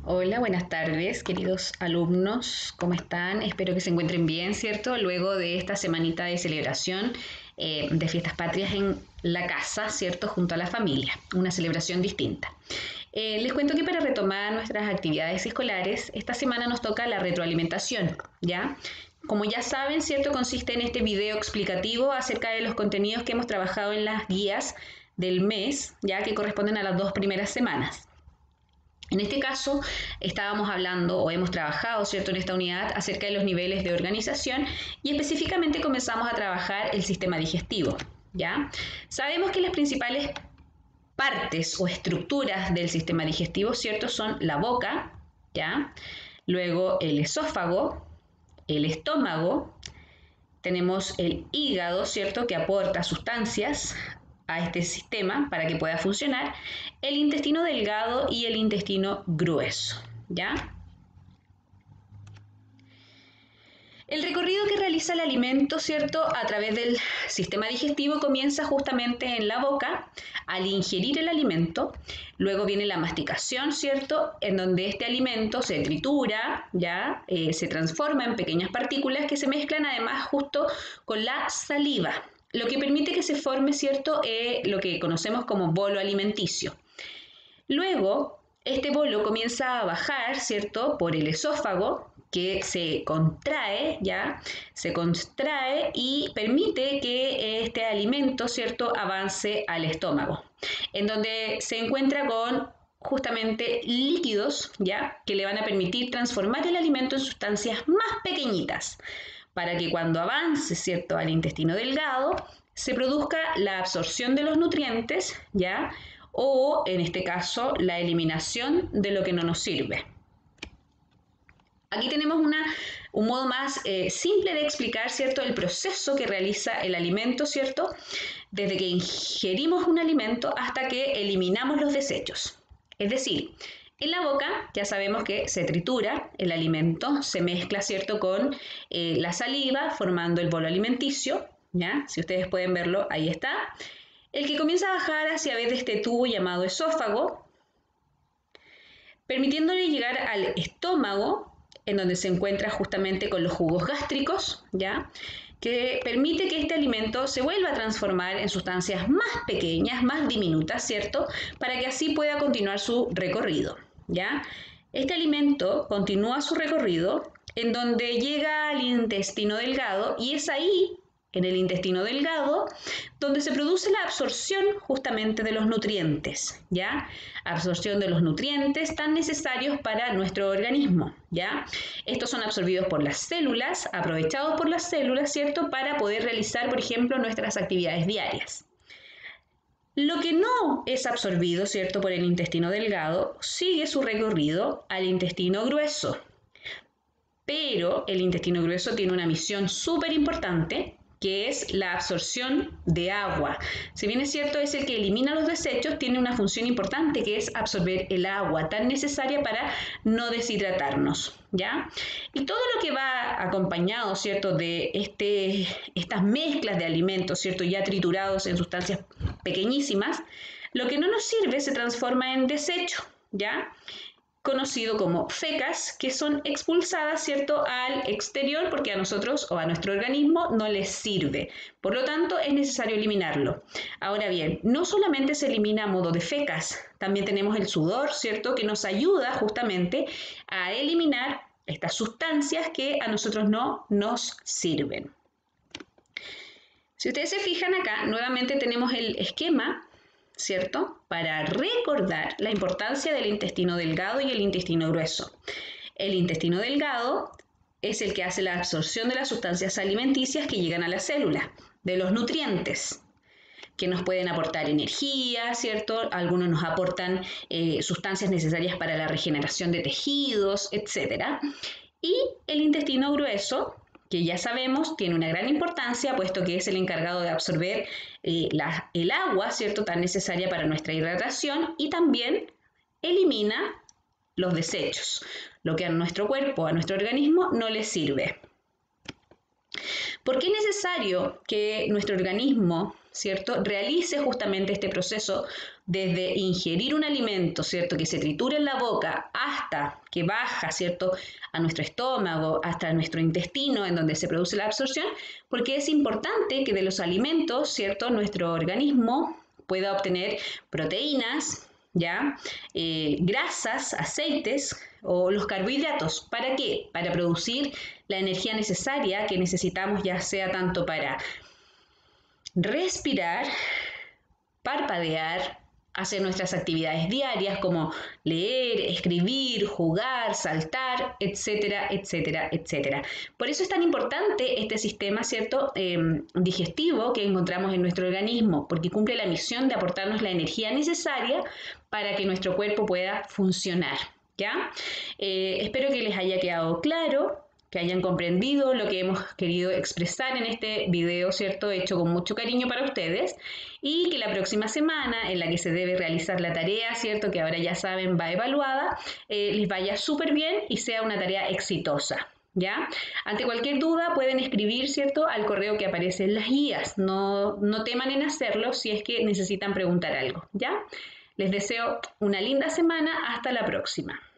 Hola, buenas tardes, queridos alumnos. ¿Cómo están? Espero que se encuentren bien, ¿cierto? Luego de esta semanita de celebración de fiestas patrias en la casa, ¿cierto? Junto a la familia, una celebración distinta. Les cuento que para retomar nuestras actividades escolares, esta semana nos toca la retroalimentación, ¿ya? Como ya saben, ¿cierto? Consiste en este video explicativo acerca de los contenidos que hemos trabajado en las guías del mes, ya que corresponden a las 2 primeras semanas. En este caso, estábamos hablando o hemos trabajado, ¿cierto?, en esta unidad acerca de los niveles de organización y específicamente comenzamos a trabajar el sistema digestivo, ¿ya? Sabemos que las principales partes o estructuras del sistema digestivo, ¿cierto?, son la boca, ¿ya? Luego el esófago, el estómago, tenemos el hígado, ¿cierto?, que aporta sustancias a este sistema para que pueda funcionar, el intestino delgado y el intestino grueso, ¿ya? El recorrido que realiza el alimento, ¿cierto?, a través del sistema digestivo comienza justamente en la boca al ingerir el alimento, luego viene la masticación, ¿cierto?, en donde este alimento se tritura, ¿ya? Se transforma en pequeñas partículas que se mezclan además justo con la saliva, lo que permite que se forme, ¿cierto?, lo que conocemos como bolo alimenticio. Luego, este bolo comienza a bajar, ¿cierto?, por el esófago, que se contrae, ¿ya? Se contrae y permite que este alimento, ¿cierto?, avance al estómago, en donde se encuentra con justamente líquidos, ¿ya?, que le van a permitir transformar el alimento en sustancias más pequeñitas, para que cuando avance, ¿cierto?, al intestino delgado, se produzca la absorción de los nutrientes, ¿ya?, o en este caso la eliminación de lo que no nos sirve. Aquí tenemos un modo más simple de explicar, ¿cierto?, el proceso que realiza el alimento, ¿cierto?, desde que ingerimos un alimento hasta que eliminamos los desechos. Es decir, en la boca ya sabemos que se tritura el alimento, se mezcla, ¿cierto?, con la saliva formando el bolo alimenticio, ¿ya? Si ustedes pueden verlo, ahí está. El que comienza a bajar hacia través de este tubo llamado esófago, permitiéndole llegar al estómago, en donde se encuentra justamente con los jugos gástricos, ¿ya?, que permite que este alimento se vuelva a transformar en sustancias más pequeñas, más diminutas, ¿cierto?, para que así pueda continuar su recorrido, ¿ya? Este alimento continúa su recorrido en donde llega al intestino delgado y es ahí, en el intestino delgado, donde se produce la absorción justamente de los nutrientes, ¿ya? Absorción de los nutrientes tan necesarios para nuestro organismo, ¿ya? Estos son absorbidos por las células, aprovechados por las células, ¿cierto?, para poder realizar, por ejemplo, nuestras actividades diarias. Lo que no es absorbido, ¿cierto?, por el intestino delgado, sigue su recorrido al intestino grueso. Pero el intestino grueso tiene una misión súper importante, que es la absorción de agua. Si bien es cierto, es el que elimina los desechos, tiene una función importante que es absorber el agua tan necesaria para no deshidratarnos, ¿ya? Y todo lo que va acompañado, ¿cierto?, de estas mezclas de alimentos, ¿cierto?, ya triturados en sustancias pequeñísimas, lo que no nos sirve se transforma en desecho, ¿ya?, conocido como fecas, que son expulsadas, ¿cierto?, al exterior porque a nosotros o a nuestro organismo no les sirve. Por lo tanto, es necesario eliminarlo. Ahora bien, no solamente se elimina a modo de fecas, también tenemos el sudor, ¿cierto?, que nos ayuda justamente a eliminar estas sustancias que a nosotros no nos sirven. Si ustedes se fijan acá, nuevamente tenemos el esquema, ¿cierto?, para recordar la importancia del intestino delgado y el intestino grueso. El intestino delgado es el que hace la absorción de las sustancias alimenticias que llegan a la célula, de los nutrientes, que nos pueden aportar energía, ¿cierto? Algunos nos aportan sustancias necesarias para la regeneración de tejidos, etc. Y el intestino grueso, que ya sabemos tiene una gran importancia, puesto que es el encargado de absorber el agua, ¿cierto?, tan necesaria para nuestra hidratación, y también elimina los desechos, lo que a nuestro cuerpo, a nuestro organismo, no le sirve. ¿Por qué es necesario que nuestro organismo ¿cierto?, realice justamente este proceso desde ingerir un alimento, ¿cierto?, que se tritura en la boca hasta que baja, ¿cierto?, a nuestro estómago, hasta nuestro intestino, en donde se produce la absorción, porque es importante que de los alimentos, ¿cierto?, nuestro organismo pueda obtener proteínas, ¿ya? Grasas, aceites o los carbohidratos. ¿Para qué? Para producir la energía necesaria que necesitamos, ya sea tanto para respirar, parpadear, hacer nuestras actividades diarias como leer, escribir, jugar, saltar, etcétera, etcétera, etcétera. Por eso es tan importante este sistema, ¿cierto?, digestivo que encontramos en nuestro organismo, porque cumple la misión de aportarnos la energía necesaria para que nuestro cuerpo pueda funcionar, ¿ya? Espero que les haya quedado claro, que hayan comprendido lo que hemos querido expresar en este video, ¿cierto?, hecho con mucho cariño para ustedes, y que la próxima semana, en la que se debe realizar la tarea, ¿cierto?, que ahora ya saben va evaluada, les vaya súper bien y sea una tarea exitosa, ¿ya? Ante cualquier duda pueden escribir, ¿cierto?, al correo que aparece en las guías. No teman en hacerlo si es que necesitan preguntar algo, ¿ya? Les deseo una linda semana. Hasta la próxima.